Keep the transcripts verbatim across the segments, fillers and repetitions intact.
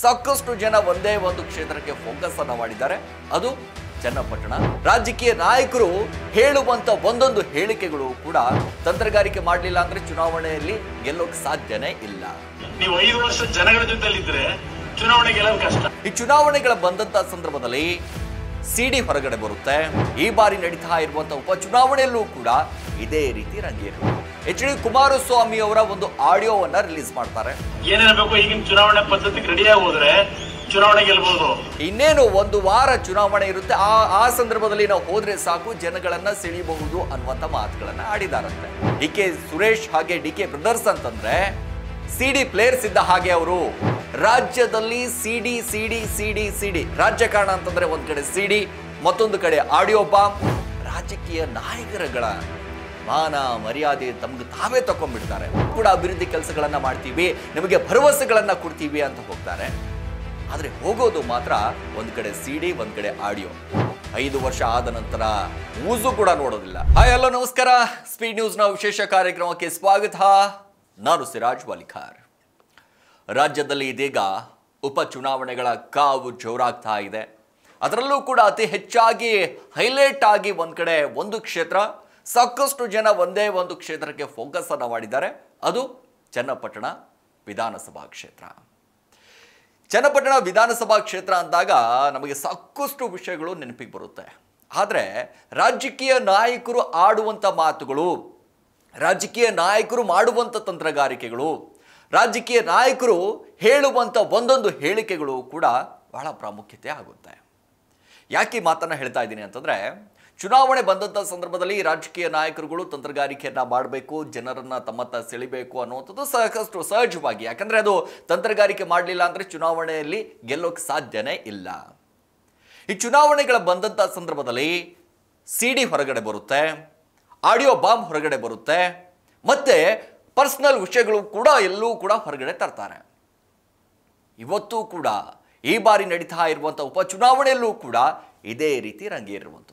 ಸಾಕಷ್ಟು ಜನ ಒಂದೇ ಒಂದು ಕ್ಷೇತ್ರಕ್ಕೆ ಫೋಕಸ್ ಅನ್ನ ಮಾಡಿದ್ದಾರೆ, ಅದು ಚನ್ನಪಟ್ಟಣ. ರಾಜಕೀಯ ನಾಯಕರು ಹೇಳುವಂತ ಒಂದೊಂದು ಹೇಳಿಕೆಗಳು ಕೂಡ ತಂತ್ರಗಾರಿಕೆ ಮಾಡಲಿಲ್ಲ ಅಂದ್ರೆ ಚುನಾವಣೆಯಲ್ಲಿ ಗೆಲ್ಲೋಕೆ ಸಾಧ್ಯನೇ ಇಲ್ಲ. ನೀವು ಐದು ವರ್ಷ ಜನಗಳ ಜೊತೆಲಿದ್ರೆ ಚುನಾವಣೆ ಗೆಲ್ಲೋದು ಕಷ್ಟ. ಈ ಚುನಾವಣೆಗಳ ಬಂದಂತ ಸಂದರ್ಭದಲ್ಲಿ ಸಿಡಿ ಹೊರಗಡೆ ಬರುತ್ತೆ. ಈ ಬಾರಿ ನಡೀತಾ ಇರುವಂತಹ ಉಪಚುನಾವಣೆಯಲ್ಲೂ ಕೂಡ ಇದೇ ರೀತಿ ರಂಗೇರು. ಎಚ್ ಡಿ ಕುಮಾರಸ್ವಾಮಿ ಅವರ ಒಂದು ಆಡಿಯೋವನ್ನ ರಿಲೀಸ್ ಮಾಡ್ತಾರೆ. ಏನೇನಬೇಕು ಈಗಿನ ಚುನಾವಣೆ ಪದ್ಧತಿಗೆ ರೆಡಿಯಾಗಿ ಹೋದ್ರೆ ಚುನಾವಣೆ ಗೆಲ್ಬಹುದು. ಇನ್ನೇನು ಒಂದು ವಾರ ಚುನಾವಣೆ ಇರುತ್ತೆ, ಆ ಆ ಸಂದರ್ಭದಲ್ಲಿ ನಾವು ಹೋದ್ರೆ ಸಾಕು ಜನಗಳನ್ನ ಸೆಳೆಯಬಹುದು ಅನ್ನುವಂತ ಮಾತುಗಳನ್ನ ಆಡಿದಾರಂತೆ. ಡಿ ಕೆ ಸುರೇಶ್ ಹಾಗೆ ಡಿ ಕೆ ಬ್ರದರ್ಸ್ ಅಂತಂದ್ರೆ ಸಿಡಿ ಪ್ಲೇಯರ್ಸ್ ಇದ್ದ ಹಾಗೆ ಅವರು ರಾಜ್ಯದಲ್ಲಿ ಸಿಡಿ ಸಿಡಿ ಸಿಡಿ ಸಿಡಿ ರಾಜಕಾರಣ ಅಂತಂದ್ರೆ ಒಂದ್ ಕಡೆ ಸಿಡಿ, ಮತ್ತೊಂದು ಕಡೆ ಆಡಿಯೋ ಬಾಂಬ್. ರಾಜಕೀಯ ನಾಯಕರುಗಳ ಮಾನ ಮರ್ಯಾದೆ ತಮ್ಗೆ ತಾವೇ ತಕೊಂಡ್ಬಿಡ್ತಾರೆ. ಕೂಡ ಅಭಿವೃದ್ಧಿ ಕೆಲಸಗಳನ್ನ ಮಾಡ್ತೀವಿ, ನಿಮಗೆ ಭರವಸೆಗಳನ್ನ ಕೊಡ್ತೀವಿ ಅಂತ ಹೋಗ್ತಾರೆ. ಆದ್ರೆ ಹೋಗೋದು ಮಾತ್ರ ಒಂದ್ ಕಡೆ ಸಿಡಿ, ಒಂದ್ ಕಡೆ ಆಡಿಯೋ. ಐದು ವರ್ಷ ಆದ ನಂತರ ಊಸು ಕೂಡ ನೋಡೋದಿಲ್ಲ. ಹಾಯ್ ಹಲೋ ನಮಸ್ಕಾರ, ಸ್ಪೀಡ್ ನ್ಯೂಸ್ ನ ವಿಶೇಷ ಕಾರ್ಯಕ್ರಮಕ್ಕೆ ಸ್ವಾಗತ. ನಾನು ಸಿರಾಜ್ ವಾಲಿಖಾರ್. ರಾಜ್ಯದಲ್ಲಿ ಇದೀಗ ಉಪಚುನಾವಣೆಗಳ ಕಾವು ಜೋರಾಗ್ತಾ ಇದೆ. ಅದರಲ್ಲೂ ಕೂಡ ಅತಿ ಹೆಚ್ಚಾಗಿ ಹೈಲೈಟ್ ಆಗಿ ಒಂದ್ ಕಡೆ ಒಂದು ಕ್ಷೇತ್ರ, ಸಾಕಷ್ಟು ಜನ ಒಂದೇ ಒಂದು ಕ್ಷೇತ್ರಕ್ಕೆ ಫೋಕಸ್ ಅನ್ನ ಮಾಡಿದ್ದಾರೆ, ಅದು ಚನ್ನಪಟ್ಟಣ ವಿಧಾನಸಭಾ ಕ್ಷೇತ್ರ. ಚನ್ನಪಟ್ಟಣ ವಿಧಾನಸಭಾ ಕ್ಷೇತ್ರ ಅಂದಾಗ ನಮಗೆ ಸಾಕಷ್ಟು ವಿಷಯಗಳು ನೆನಪಿಗೆ ಬರುತ್ತೆ. ಆದರೆ ರಾಜಕೀಯ ನಾಯಕರು ಆಡುವಂಥ ಮಾತುಗಳು, ರಾಜಕೀಯ ನಾಯಕರು ಮಾಡುವಂಥ ತಂತ್ರಗಾರಿಕೆಗಳು, ರಾಜಕೀಯ ನಾಯಕರು ಹೇಳುವಂಥ ಒಂದೊಂದು ಹೇಳಿಕೆಗಳು ಕೂಡ ಬಹಳ ಪ್ರಾಮುಖ್ಯತೆ ಆಗುತ್ತೆ. ಯಾಕೆ ಈ ಮಾತನ್ನು ಹೇಳ್ತಾ ಇದ್ದೀನಿ ಅಂತಂದರೆ, ಚುನಾವಣೆ ಬಂದಂಥ ಸಂದರ್ಭದಲ್ಲಿ ರಾಜಕೀಯ ನಾಯಕರುಗಳು ತಂತ್ರಗಾರಿಕೆಯನ್ನು ಮಾಡಬೇಕು, ಜನರನ್ನು ತಮ್ಮತ್ತ ಸೆಳಿಬೇಕು ಅನ್ನುವಂಥದ್ದು ಸಾಕಷ್ಟು ಸಹಜವಾಗಿ. ಯಾಕಂದರೆ ಅದು ತಂತ್ರಗಾರಿಕೆ ಮಾಡಲಿಲ್ಲ ಅಂದರೆ ಚುನಾವಣೆಯಲ್ಲಿ ಗೆಲ್ಲೋಕೆ ಸಾಧ್ಯನೇ ಇಲ್ಲ. ಈ ಚುನಾವಣೆಗಳ ಬಂದಂಥ ಸಂದರ್ಭದಲ್ಲಿ ಸಿಡಿ ಹೊರಗಡೆ ಬರುತ್ತೆ, ಆಡಿಯೋ ಬಾಂಬ್ ಹೊರಗಡೆ ಬರುತ್ತೆ, ಮತ್ತೆ ಪರ್ಸನಲ್ ವಿಷಯಗಳು ಕೂಡ ಎಲ್ಲೂ ಕೂಡ ಹೊರಗಡೆ ತರ್ತಾರೆ. ಇವತ್ತು ಕೂಡ ಈ ಬಾರಿ ನಡೀತಾ ಇರುವಂಥ ಉಪಚುನಾವಣೆಯಲ್ಲೂ ಕೂಡ ಇದೇ ರೀತಿ ರಂಗೇರಿರುವಂಥದ್ದು.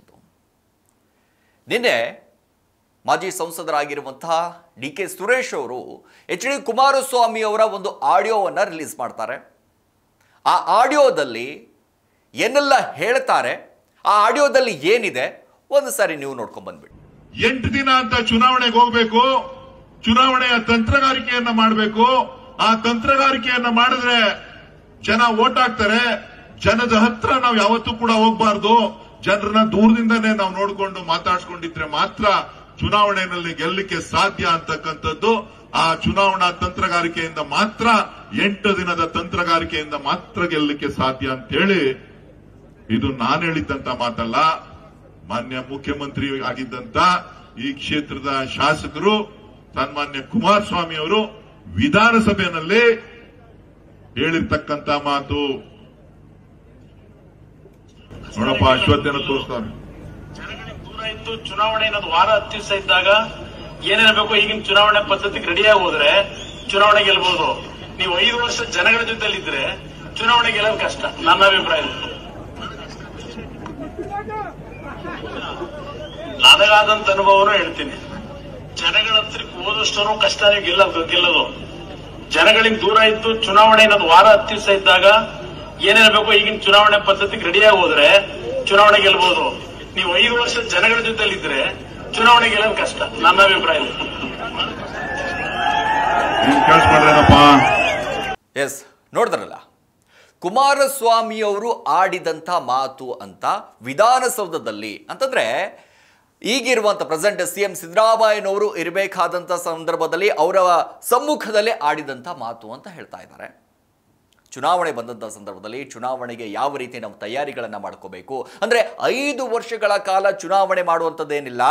ನಿನ್ನೆ ಮಾಜಿ ಸಂಸದರಾಗಿರುವಂತಹ ಡಿ ಕೆ ಸುರೇಶ್ ಅವರು ಎಚ್ ಡಿ ಕುಮಾರಸ್ವಾಮಿ ಅವರ ಒಂದು ಆಡಿಯೋವನ್ನು ರಿಲೀಸ್ ಮಾಡ್ತಾರೆ. ಆ ಆಡಿಯೋದಲ್ಲಿ ಏನೆಲ್ಲ ಹೇಳ್ತಾರೆ, ಆ ಆಡಿಯೋದಲ್ಲಿ ಏನಿದೆ ಒಂದು ಸಾರಿ ನೀವು ನೋಡ್ಕೊಂಡ್ ಬಂದ್ಬಿಡಿ. ಎಂಟು ದಿನ ಅಂತ ಚುನಾವಣೆಗೆ ಹೋಗ್ಬೇಕು, ಚುನಾವಣೆಯ ತಂತ್ರಗಾರಿಕೆಯನ್ನ ಮಾಡಬೇಕು. ಆ ತಂತ್ರಗಾರಿಕೆಯನ್ನ ಮಾಡಿದ್ರೆ ಜನ ವೋಟ್ ಹಾಕ್ತಾರೆ. ಜನದ ಹತ್ರ ನಾವು ಯಾವತ್ತೂ ಕೂಡ ಹೋಗ್ಬಾರ್ದು. ಜನರನ್ನ ದೂರದಿಂದನೇ ನಾವು ನೋಡ್ಕೊಂಡು ಮಾತಾಡ್ಸ್ಕೊಂಡಿದ್ರೆ ಮಾತ್ರ ಚುನಾವಣೆಯಲ್ಲಿ ಗೆಲ್ಲಲಿಕ್ಕೆ ಸಾಧ್ಯ ಅಂತಕ್ಕಂಥದ್ದು. ಆ ಚುನಾವಣಾ ತಂತ್ರಗಾರಿಕೆಯಿಂದ ಮಾತ್ರ, ಎಂಟು ದಿನದ ತಂತ್ರಗಾರಿಕೆಯಿಂದ ಮಾತ್ರ ಗೆಲ್ಲಲಿಕ್ಕೆ ಸಾಧ್ಯ ಅಂತ ಹೇಳಿ, ಇದು ನಾನು ಹೇಳಿದ್ದಂತ ಮಾತಲ್ಲ. ಮಾನ್ಯ ಮುಖ್ಯಮಂತ್ರಿ ಆಗಿದ್ದಂತ ಈ ಕ್ಷೇತ್ರದ ಶಾಸಕರು ಸನ್ಮಾನ್ಯ ಕುಮಾರಸ್ವಾಮಿ ಅವರು ವಿಧಾನಸಭೆಯಲ್ಲಿ ಹೇಳಿರ್ತಕ್ಕಂಥ ಮಾತು. ನೋಡಪ್ಪ, ಅಶ್ವತ್ಥನ ತೋರಿಸ್ತಾರೆ. ಜನಗಳಿಗೆ ದೂರ ಇತ್ತು ಚುನಾವಣೆ ಅನ್ನೋದು ವಾರ ಹತ್ತು ದಿವಸ ಇದ್ದಾಗ ಏನೇನಬೇಕು ಈಗಿನ ಚುನಾವಣೆ ಪದ್ಧತಿಗೆ ರೆಡಿಯಾಗಿ ಹೋದ್ರೆ ಚುನಾವಣೆ ಗೆಲ್ಬಹುದು. ನೀವು ಐದು ವರ್ಷ ಜನಗಳ ಜೊತೆಲಿದ್ರೆ ಚುನಾವಣೆ ಗೆಲ್ಲೋದು ಕಷ್ಟ, ನನ್ನ ಅಭಿಪ್ರಾಯ. ನನಗಾದಂತ ಅನುಭವನೂ ಹೇಳ್ತೀನಿ. ಜನಗಳ ಹತ್ರಕ್ಕೆ ಹೋದಷ್ಟು ಕಷ್ಟನೇ ಗೆಲ್ಲ ಗೆಲ್ಲೋದು. ಜನಗಳಿಗೆ ದೂರ ಇತ್ತು ಚುನಾವಣೆ ಅನ್ನೋದು ವಾರ ಹತ್ತು ದಿವಸ ಇದ್ದಾಗ ಏನೇನಬೇಕು ಈಗಿನ ಚುನಾವಣೆ ಪದ್ಧತಿಗೆ ರೆಡಿಯಾಗಿ ಹೋದ್ರೆ ಚುನಾವಣೆ ಗೆಲ್ಬಹುದು. ನೀವು ಐದು ವರ್ಷ ಜನಗಳ ಜೊತೆಲಿದ್ರೆ ಚುನಾವಣೆ ಗೆಲ್ಲೋದು ಕಷ್ಟ, ನನ್ನ ಅಭಿಪ್ರಾಯ. ಎಸ್, ನೋಡಿದ್ರಲ್ಲ, ಕುಮಾರಸ್ವಾಮಿ ಅವರು ಆಡಿದಂಥ ಮಾತು ಅಂತ ವಿಧಾನಸೌಧದಲ್ಲಿ, ಅಂತಂದ್ರೆ ಈಗಿರುವಂಥ ಪ್ರೆಸೆಂಟ್ ಸಿ ಎಂ ಸಿದ್ದರಾಮಯ್ಯನವರು ಇರಬೇಕಾದಂಥ ಸಂದರ್ಭದಲ್ಲಿ ಅವರ ಸಮ್ಮುಖದಲ್ಲೇ ಆಡಿದಂಥ ಮಾತು ಅಂತ ಹೇಳ್ತಾ ಇದ್ದಾರೆ. ಚುನಾವಣೆ ಬಂದಂಥ ಸಂದರ್ಭದಲ್ಲಿ ಚುನಾವಣೆಗೆ ಯಾವ ರೀತಿ ನಾವು ತಯಾರಿಗಳನ್ನು ಮಾಡ್ಕೋಬೇಕು ಅಂದರೆ, ಐದು ವರ್ಷಗಳ ಕಾಲ ಚುನಾವಣೆ ಮಾಡುವಂಥದ್ದೇನಿಲ್ಲ.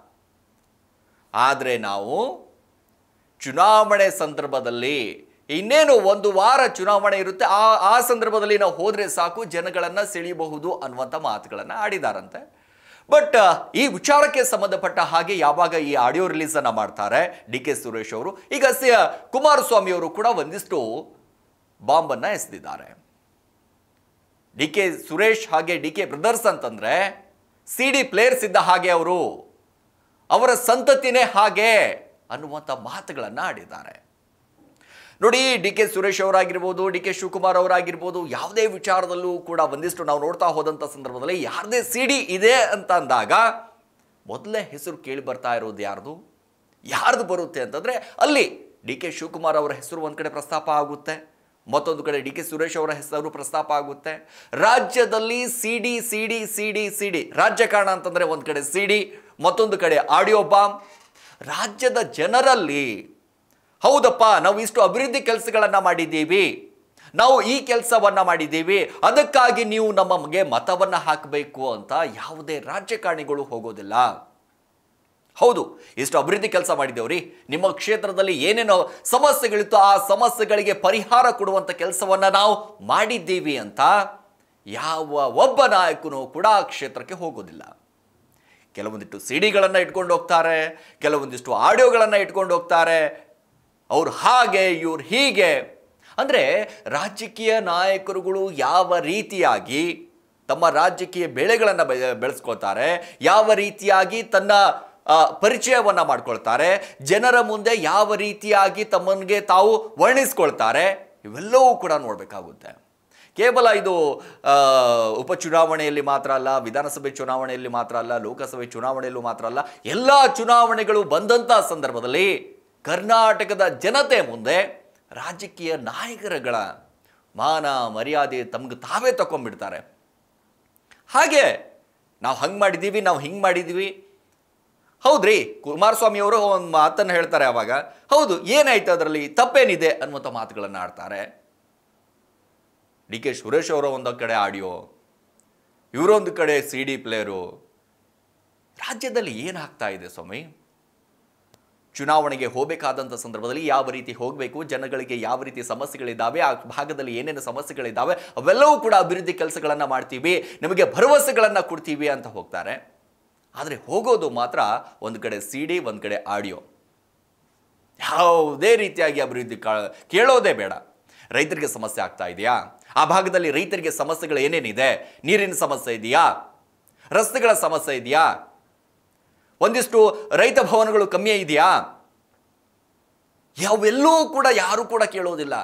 ಆದರೆ ನಾವು ಚುನಾವಣೆ ಸಂದರ್ಭದಲ್ಲಿ ಇನ್ನೇನು ಒಂದು ವಾರ ಚುನಾವಣೆ ಇರುತ್ತೆ, ಆ ಆ ಸಂದರ್ಭದಲ್ಲಿ ನಾವು ಹೋದರೆ ಸಾಕು ಜನಗಳನ್ನು ಸೆಳೆಯಬಹುದು ಅನ್ನುವಂಥ ಮಾತುಗಳನ್ನು ಆಡಿದಾರಂತೆ. ಬಟ್ ಈ ವಿಚಾರಕ್ಕೆ ಸಂಬಂಧಪಟ್ಟ ಹಾಗೆ ಯಾವಾಗ ಈ ಆಡಿಯೋ ರಿಲೀಸ್ ಅನ್ನ ಮಾಡ್ತಾರೆ ಡಿ ಕೆ ಸುರೇಶ್ ಅವರು, ಈಗ ಸಿ ಕುಮಾರಸ್ವಾಮಿ ಅವರು ಕೂಡ ಒಂದಿಷ್ಟು ಬಾಂಬನ್ನು ಎಸೆದಿದ್ದಾರೆ. ಡಿ ಕೆ ಸುರೇಶ್ ಹಾಗೆ ಡಿ ಕೆ ಬ್ರದರ್ಸ್ ಅಂತಂದ್ರೆ ಸಿಡಿ ಪ್ಲೇಯರ್ಸ್ ಇದ್ದ ಹಾಗೆ ಅವರು, ಅವರ ಸಂತತಿನೇ ಹಾಗೆ ಅನ್ನುವಂಥ ಮಾತುಗಳನ್ನು ಆಡಿದ್ದಾರೆ. ನೋಡಿ, ಡಿ ಕೆ ಸುರೇಶ್ ಅವರಾಗಿರ್ಬೋದು, ಡಿ ಕೆ ಶಿವಕುಮಾರ್ ಅವರಾಗಿರ್ಬೋದು, ಯಾವುದೇ ವಿಚಾರದಲ್ಲೂ ಕೂಡ ಒಂದಿಷ್ಟು ನಾವು ನೋಡ್ತಾ ಹೋದಂಥ ಸಂದರ್ಭದಲ್ಲಿ ಯಾರದೇ ಸಿ ಡಿ ಇದೆ ಅಂತ ಅಂದಾಗ ಮೊದಲೇ ಹೆಸರು ಕೇಳಿ ಬರ್ತಾ ಇರೋದು ಯಾರ್ದು ಯಾರ್ದು ಬರುತ್ತೆ ಅಂತಂದರೆ ಅಲ್ಲಿ ಡಿ ಕೆ ಶಿವಕುಮಾರ್ ಅವರ ಹೆಸರು ಒಂದು ಕಡೆ ಪ್ರಸ್ತಾಪ ಆಗುತ್ತೆ, ಮತ್ತೊಂದು ಕಡೆ ಡಿ ಕೆ ಸುರೇಶ್ ಅವರ ಹೆಸರು ಪ್ರಸ್ತಾಪ ಆಗುತ್ತೆ. ರಾಜ್ಯದಲ್ಲಿ C D C D C D C D ರಾಜಕಾರಣ ಅಂತಂದರೆ ಒಂದು ಕಡೆ ಸಿ ಡಿ, ಮತ್ತೊಂದು ಕಡೆ ಆಡಿಯೋ ಬಾಂಬ್. ರಾಜ್ಯದ ಜನರಲ್ಲಿ ಹೌದಪ್ಪ, ನಾವು ಇಷ್ಟು ಅಭಿವೃದ್ಧಿ ಕೆಲಸಗಳನ್ನು ಮಾಡಿದ್ದೀವಿ, ನಾವು ಈ ಕೆಲಸವನ್ನು ಮಾಡಿದ್ದೀವಿ, ಅದಕ್ಕಾಗಿ ನೀವು ನಮಗೆ ಮತವನ್ನು ಹಾಕಬೇಕು ಅಂತ ಯಾವುದೇ ರಾಜಕಾರಣಿಗಳು ಹೋಗೋದಿಲ್ಲ. ಹೌದು, ಇಷ್ಟು ಅಭಿವೃದ್ಧಿ ಕೆಲಸ ಮಾಡಿದ್ದೇವ್ರಿ, ನಿಮ್ಮ ಕ್ಷೇತ್ರದಲ್ಲಿ ಏನೇನೋ ಸಮಸ್ಯೆಗಳಿತ್ತು ಆ ಸಮಸ್ಯೆಗಳಿಗೆ ಪರಿಹಾರ ಕೊಡುವಂಥ ಕೆಲಸವನ್ನು ನಾವು ಮಾಡಿದ್ದೀವಿ ಅಂತ ಯಾವ ಒಬ್ಬ ನಾಯಕನೂ ಕೂಡ ಆ ಕ್ಷೇತ್ರಕ್ಕೆ ಹೋಗೋದಿಲ್ಲ. ಕೆಲವೊಂದಿಷ್ಟು ಸಿ ಡಿಗಳನ್ನು ಇಟ್ಕೊಂಡು ಹೋಗ್ತಾರೆ, ಕೆಲವೊಂದಿಷ್ಟು ಆಡಿಯೋಗಳನ್ನು ಇಟ್ಕೊಂಡು ಹೋಗ್ತಾರೆ. ಅವ್ರು ಹಾಗೆ ಇವ್ರು ಹೀಗೆ ಅಂದರೆ ರಾಜಕೀಯ ನಾಯಕರುಗಳು ಯಾವ ರೀತಿಯಾಗಿ ತಮ್ಮ ರಾಜಕೀಯ ಬೆಳೆಗಳನ್ನು ಬೆಳೆಸ್ಕೊಳ್ತಾರೆ, ಯಾವ ರೀತಿಯಾಗಿ ತನ್ನ ಪರಿಚಯವನ್ನು ಮಾಡ್ಕೊಳ್ತಾರೆ, ಜನರ ಮುಂದೆ ಯಾವ ರೀತಿಯಾಗಿ ತಮ್ಮನಿಗೆ ತಾವು ವರ್ಣಿಸ್ಕೊಳ್ತಾರೆ, ಇವೆಲ್ಲವೂ ಕೂಡ ನೋಡಬೇಕಾಗುತ್ತೆ. ಕೇವಲ ಇದು ಉಪಚುನಾವಣೆಯಲ್ಲಿ ಮಾತ್ರ ಅಲ್ಲ, ವಿಧಾನಸಭೆ ಚುನಾವಣೆಯಲ್ಲಿ ಮಾತ್ರ ಅಲ್ಲ, ಲೋಕಸಭೆ ಚುನಾವಣೆಯಲ್ಲೂ ಮಾತ್ರ ಅಲ್ಲ, ಎಲ್ಲ ಚುನಾವಣೆಗಳು ಬಂದಂಥ ಸಂದರ್ಭದಲ್ಲಿ ಕರ್ನಾಟಕದ ಜನತೆ ಮುಂದೆ ರಾಜಕೀಯ ನಾಯಕರುಗಳ ಮಾನ ಮರ್ಯಾದೆ ತಮ್ಗೆ ತಾವೇ ತಗೊಂಡ್ಬಿಡ್ತಾರೆ. ಹಾಗೆ ನಾವು ಹಂಗೆ ಮಾಡಿದ್ದೀವಿ, ನಾವು ಹಿಂಗೆ ಮಾಡಿದ್ದೀವಿ. ಹೌದ್ರಿ, ಕುಮಾರಸ್ವಾಮಿ ಅವರು ಒಂದು ಮಾತನ್ನು ಹೇಳ್ತಾರೆ, ಆವಾಗ ಹೌದು ಏನಾಯ್ತು ಅದರಲ್ಲಿ ತಪ್ಪೇನಿದೆ ಅನ್ನುವಂಥ ಮಾತುಗಳನ್ನು ಆಡ್ತಾರೆ. ಡಿ ಕೆ ಸುರೇಶ್ ಅವರ ಒಂದು ಕಡೆ ಆಡಿಯೋ, ಇವರೊಂದು ಕಡೆ ಸಿ ಡಿ ಪ್ಲೇಯರು. ರಾಜ್ಯದಲ್ಲಿ ಏನಾಗ್ತಾ ಇದೆ ಸ್ವಾಮಿ? ಚುನಾವಣೆಗೆ ಹೋಗಬೇಕಾದಂಥ ಸಂದರ್ಭದಲ್ಲಿ ಯಾವ ರೀತಿ ಹೋಗಬೇಕು, ಜನಗಳಿಗೆ ಯಾವ ರೀತಿ ಸಮಸ್ಯೆಗಳಿದ್ದಾವೆ, ಆ ಭಾಗದಲ್ಲಿ ಏನೇನು ಸಮಸ್ಯೆಗಳಿದ್ದಾವೆ ಅವೆಲ್ಲವೂ ಕೂಡ ಅಭಿವೃದ್ಧಿ ಕೆಲಸಗಳನ್ನು ಮಾಡ್ತೀವಿ, ನಿಮಗೆ ಭರವಸೆಗಳನ್ನು ಕೊಡ್ತೀವಿ ಅಂತ ಹೋಗ್ತಾರೆ. ಆದರೆ ಹೋಗೋದು ಮಾತ್ರ ಒಂದು ಕಡೆ ಸಿ ಡಿ, ಒಂದು ಕಡೆ ಆಡಿಯೋ. ಯಾವುದೇ ರೀತಿಯಾಗಿ ಅಭಿವೃದ್ಧಿ ಕೇಳೋದೇ ಬೇಡ. ರೈತರಿಗೆ ಸಮಸ್ಯೆ ಆಗ್ತಾ ಇದೆಯಾ, ಆ ಭಾಗದಲ್ಲಿ ರೈತರಿಗೆ ಸಮಸ್ಯೆಗಳು ಏನೇನಿದೆ, ನೀರಿನ ಸಮಸ್ಯೆ ಇದೆಯಾ, ರಸ್ತೆಗಳ ಸಮಸ್ಯೆ ಇದೆಯಾ, ಒಂದಿಷ್ಟು ರೈತ ಭವನಗಳು ಕಮ್ಮಿ ಇದೆಯಾ, ಯಾವೆಲ್ಲೂ ಕೂಡ ಯಾರು ಕೂಡ ಕೇಳೋದಿಲ್ಲ.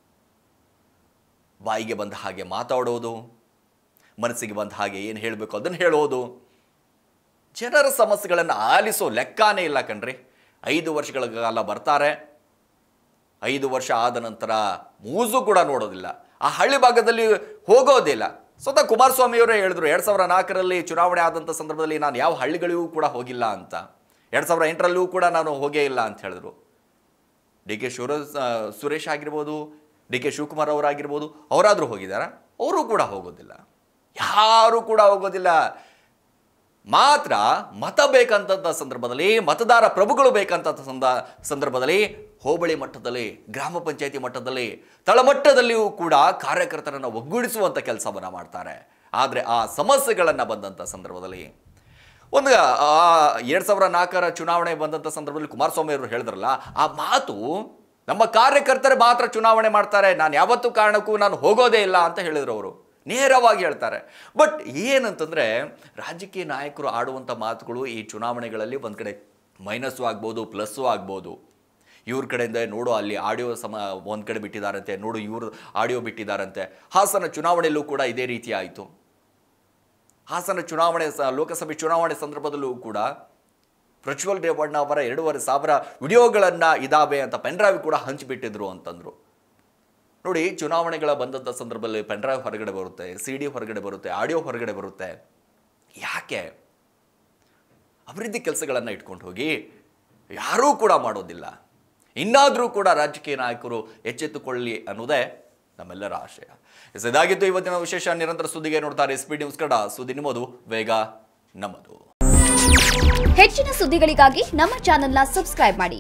ಬಾಯಿಗೆ ಬಂದ ಹಾಗೆ ಮಾತಾಡೋದು, ಮನಸ್ಸಿಗೆ ಬಂದ ಹಾಗೆ ಏನು ಹೇಳಬೇಕು ಅದನ್ನು ಹೇಳೋದು, ಜನರ ಸಮಸ್ಯೆಗಳನ್ನು ಆಲಿಸೋ ಲೆಕ್ಕನೇ ಇಲ್ಲ ಕಣ್ರಿ. ಐದು ವರ್ಷಗಳ ಕಾಲ ಬರ್ತಾರೆ, ಐದು ವರ್ಷ ಆದ ನಂತರ ಮೂಸು ಕೂಡ ನೋಡೋದಿಲ್ಲ, ಆ ಹಳ್ಳಿ ಭಾಗದಲ್ಲಿ ಹೋಗೋದಿಲ್ಲ. ಸ್ವತಃ ಕುಮಾರಸ್ವಾಮಿಯವರೇ ಹೇಳಿದ್ರು, ಎರಡು ಸಾವಿರ ನಾಲ್ಕರಲ್ಲಿ ಚುನಾವಣೆ ಆದಂಥ ಸಂದರ್ಭದಲ್ಲಿ ನಾನು ಯಾವ ಹಳ್ಳಿಗಳಿಗೂ ಕೂಡ ಹೋಗಿಲ್ಲ ಅಂತ, ಎರಡು ಸಾವಿರ ಎಂಟರಲ್ಲೂ ಕೂಡ ನಾನು ಹೋಗೇ ಇಲ್ಲ ಅಂತ ಹೇಳಿದ್ರು. ಡಿ ಕೆ ಶಿವರ ಸುರೇಶ್ ಆಗಿರ್ಬೋದು, ಡಿ ಕೆ ಶಿವಕುಮಾರ್ ಅವರಾಗಿರ್ಬೋದು, ಅವರಾದರೂ ಹೋಗಿದ್ದಾರಾ? ಅವರು ಕೂಡ ಹೋಗೋದಿಲ್ಲ, ಯಾರೂ ಕೂಡ ಹೋಗೋದಿಲ್ಲ. ಮಾತ್ರ ಮತ ಬೇಕಂತ ಸಂದರ್ಭದಲ್ಲಿ, ಮತದಾರ ಪ್ರಭುಗಳು ಬೇಕಂತ ಸಂದ ಸಂದರ್ಭದಲ್ಲಿ ಹೋಬಳಿ ಮಟ್ಟದಲ್ಲಿ, ಗ್ರಾಮ ಪಂಚಾಯತಿ ಮಟ್ಟದಲ್ಲಿ, ತಳಮಟ್ಟದಲ್ಲಿಯೂ ಕೂಡ ಕಾರ್ಯಕರ್ತರನ್ನು ಒಗ್ಗೂಡಿಸುವಂಥ ಕೆಲಸವನ್ನು ಮಾಡ್ತಾರೆ. ಆದರೆ ಆ ಸಮಸ್ಯೆಗಳನ್ನು ಬಂದಂಥ ಸಂದರ್ಭದಲ್ಲಿ ಒಂದು ಎರಡು ಸಾವಿರ ನಾಲ್ಕರ ಚುನಾವಣೆ ಬಂದಂಥ ಸಂದರ್ಭದಲ್ಲಿ ಕುಮಾರಸ್ವಾಮಿ ಅವರು ಹೇಳಿದ್ರಲ್ಲ, ಆ ಮಾತು ನಮ್ಮ ಕಾರ್ಯಕರ್ತರು ಮಾತ್ರ ಚುನಾವಣೆ ಮಾಡ್ತಾರೆ, ನಾನು ಯಾವತ್ತೂ ಕಾರಣಕ್ಕೂ ನಾನು ಹೋಗೋದೇ ಇಲ್ಲ ಅಂತ ಹೇಳಿದ್ರು. ಅವರು ನೇರವಾಗಿ ಹೇಳ್ತಾರೆ. ಬಟ್ ಏನಂತಂದರೆ ರಾಜಕೀಯ ನಾಯಕರು ಆಡುವಂಥ ಮಾತುಗಳು ಈ ಚುನಾವಣೆಗಳಲ್ಲಿ ಒಂದು ಕಡೆ ಮೈನಸ್ಸು ಆಗ್ಬೋದು, ಪ್ಲಸ್ಸು ಆಗ್ಬೋದು. ಇವ್ರ ಕಡೆಯಿಂದ ನೋಡು ಅಲ್ಲಿ ಆಡಿಯೋ ಸಮ ಒಂದು ಕಡೆ ಬಿಟ್ಟಿದ್ದಾರಂತೆ, ನೋಡು ಇವರು ಆಡಿಯೋ ಬಿಟ್ಟಿದ್ದಾರಂತೆ. ಹಾಸನ ಚುನಾವಣೆಯಲ್ಲೂ ಕೂಡ ಇದೇ ರೀತಿ ಆಯಿತು. ಹಾಸನ ಚುನಾವಣೆ ಸ ಲೋಕಸಭೆ ಚುನಾವಣೆ ಸಂದರ್ಭದಲ್ಲೂ ಕೂಡ ಪ್ರಜ್ವಲ್ ರೇವಣ್ಣ ಅವರ ಎರಡೂವರೆ ಸಾವಿರ ವಿಡಿಯೋಗಳನ್ನು ಇದಾವೆ ಅಂತ ಪೆನ್ಡ್ರೈವ್ ಕೂಡ ಹಂಚಿಬಿಟ್ಟಿದ್ರು ಅಂತಂದರು. ನೋಡಿ, ಚುನಾವಣೆಗಳ ಬಂದಂಥ ಸಂದರ್ಭದಲ್ಲಿ ಪೆನ್ಡ್ರೈವ್ ಹೊರಗಡೆ ಬರುತ್ತೆ, ಸಿ ಡಿ ಹೊರಗಡೆ ಬರುತ್ತೆ, ಆಡಿಯೋ ಹೊರಗಡೆ ಬರುತ್ತೆ. ಯಾಕೆ? ಅಭಿವೃದ್ಧಿ ಕೆಲಸಗಳನ್ನು ಇಟ್ಕೊಂಡು ಹೋಗಿ ಯಾರೂ ಕೂಡ ಮಾಡೋದಿಲ್ಲ. ಇನ್ನಾದರೂ ಕೂಡ ರಾಜಕೀಯ ನಾಯಕರು ಎಚ್ಚೆತ್ತುಕೊಳ್ಳಿ ಅನ್ನೋದೇ ನಮ್ಮೆಲ್ಲರ ಆಶಯ. ಇದಾಗಿದ್ದು ಇವತ್ತಿನ ವಿಶೇಷ. ನಿರಂತರ ಸುದ್ದಿಗೆ ನೋಡ್ತಾರೆ ಎಸ್ ಪಿ ನ್ಯೂಸ್ ಕನ್ನಡ. ಸುದ್ದಿ ನಿಮ್ಮದು, ವೇಗ ನಮ್ಮದು. ಹೆಚ್ಚಿನ ಸುದ್ದಿಗಳಿಗಾಗಿ ನಮ್ಮ ಚಾನೆಲ್ನ ಸಬ್ಸ್ಕ್ರೈಬ್ ಮಾಡಿ,